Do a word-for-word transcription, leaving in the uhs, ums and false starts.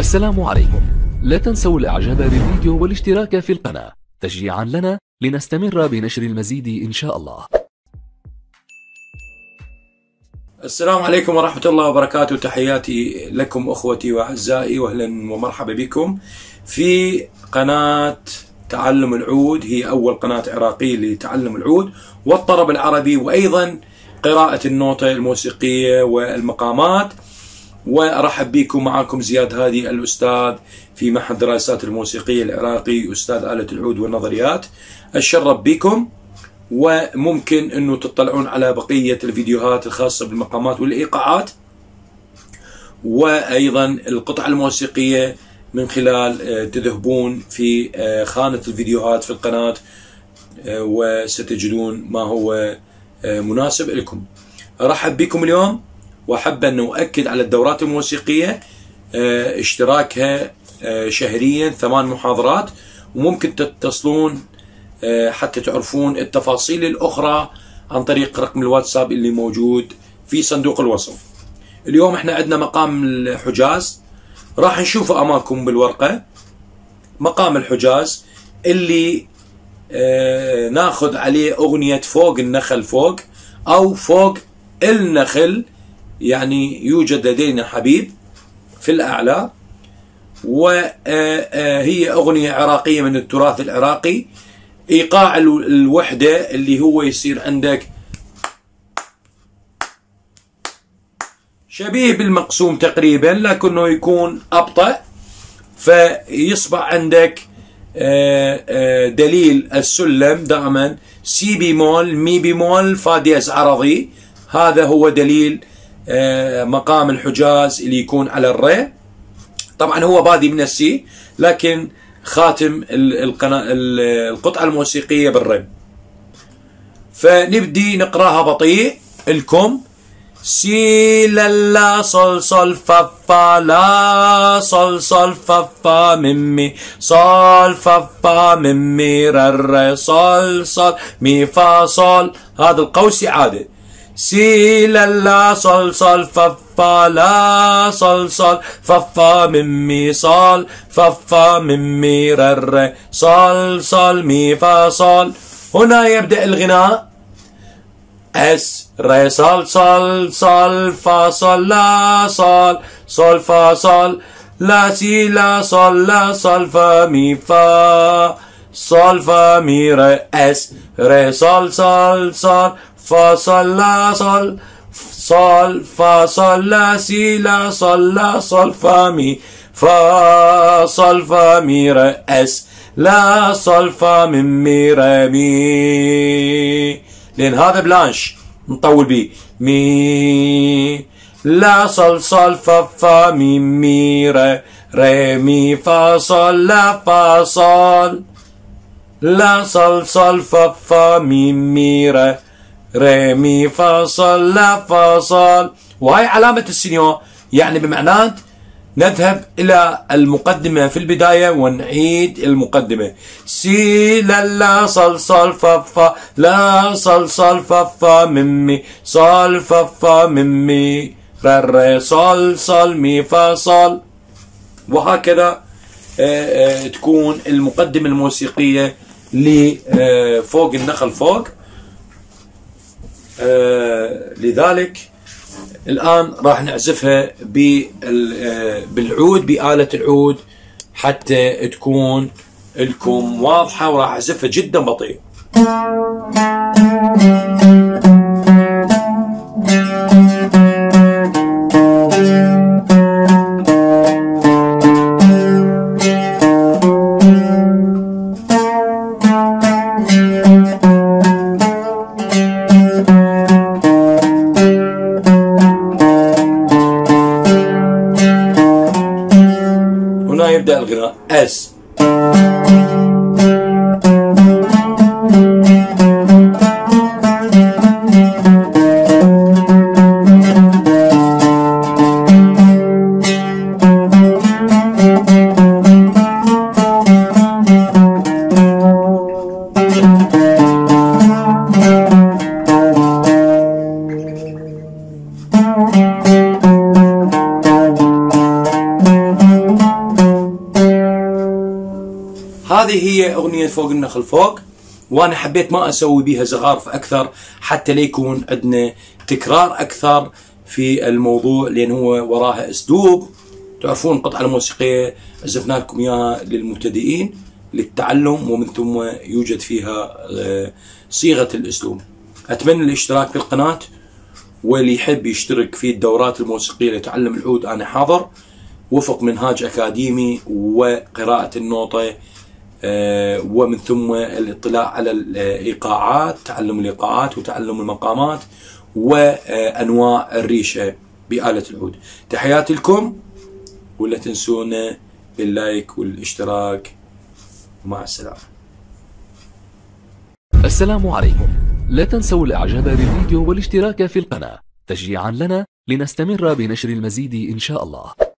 السلام عليكم. لا تنسوا الاعجاب بالفيديو والاشتراك في القناة تشجيعا لنا لنستمر بنشر المزيد ان شاء الله. السلام عليكم ورحمة الله وبركاته. تحياتي لكم أخوتي وأعزائي، وأهلا ومرحبا بكم في قناة تعلم العود. هي أول قناة عراقية لتعلم العود والطرب العربي، وأيضا قراءة النوتة الموسيقية والمقامات. وأرحب بكم، معكم زياد هادي الأستاذ في معهد الدراسات الموسيقية العراقي، أستاذ آلة العود والنظريات. أتشرف بكم، وممكن أنه تطلعون على بقية الفيديوهات الخاصة بالمقامات والإيقاعات، وأيضا القطع الموسيقية من خلال تذهبون في خانة الفيديوهات في القناة، وستجدون ما هو مناسب لكم. أرحب بكم اليوم، وأحب أن أؤكد على الدورات الموسيقية اشتراكها شهريا ثمان محاضرات، وممكن تتصلون حتى تعرفون التفاصيل الأخرى عن طريق رقم الواتساب اللي موجود في صندوق الوصف. اليوم احنا عندنا مقام الحجاز، راح نشوفه أمامكم بالورقة. مقام الحجاز اللي اه ناخذ عليه أغنية فوق النخل فوق، أو فوق النخل، يعني يوجد لدينا حبيب في الأعلى. وهي أغنية عراقية من التراث العراقي. إيقاع الوحدة اللي هو يصير عندك شبيه بالمقسوم تقريبا، لكنه يكون أبطأ، فيصبح عندك دليل السلم دائما سي بيمول مي بيمول فا دياز عرضي. هذا هو دليل مقام الحجاز اللي يكون على الري. طبعا هو بادي من السي، لكن خاتم القطعة الموسيقية بالري. فنبدي نقراها بطيء لكم. سي لا لا صل صل فا فا لا صل صل فا فا ميمي صل فا فا ميمي رر صل صل مي فا صل. هذا القوس إعادة. سي لا لا صل صل فا فا لا صل صل فا فا ميمي صل فا فا ميمي رر صل صل مي فا صل. هنا يبدأ الغناء. اس ري صل صل صل فا صل لا صل صل فا صل لا سي لا صل لا صل فا مي فا صل فا مي ري اس ري صل صل صل فا صل لا صل صل فا صل لا سي لا صل لا صل فا مي فا صل فا مي ري اس لا صل فا من مي ري مي. لأن هذا بلانش نطول بيه. مي لا صل صل فا فا مي مي ري ري مي فا صل لا فا صل لا صل صل فا فا مي مي ري ري مي فا صل لا فا صل. وهي علامة السينيو، يعني بمعنى نذهب إلى المقدمة في البداية ونعيد المقدمة. سي لا لا صل صل فا فا لا صل صل فا فا ميمي صل فا فا ميمي ري صل صل مي فا صل. وهكذا تكون المقدمة الموسيقية لفوق النخل فوق. لذلك الآن راح نعزفها بالعود، بآلة العود، حتى تكون لكم واضحة. وراح أعزفها جدا بطيء. يبدأ الغناء اس. هذه هي أغنية فوق النخل فوق، وأنا حبيت ما أسوي بيها زخارف أكثر حتى ليكون عندنا تكرار أكثر في الموضوع، لأن هو وراها أسلوب. تعرفون القطعة الموسيقية عزفنا لكم إياها للمبتدئين للتعلم، ومن ثم يوجد فيها صيغة الأسلوب. أتمنى الاشتراك بالقناة، واللي يحب يشترك في الدورات الموسيقية لتعلم العود أنا حاضر، وفق منهاج أكاديمي وقراءة النوطة، ومن ثم الاطلاع على الإيقاعات، تعلم الإيقاعات وتعلم المقامات وأنواع الريشة بآلة العود. تحياتي لكم، ولا تنسونا باللايك والاشتراك، ومع السلامة. السلام عليكم. لا تنسوا الاعجاب بالفيديو والاشتراك في القناة تشجيعا لنا لنستمر بنشر المزيد إن شاء الله.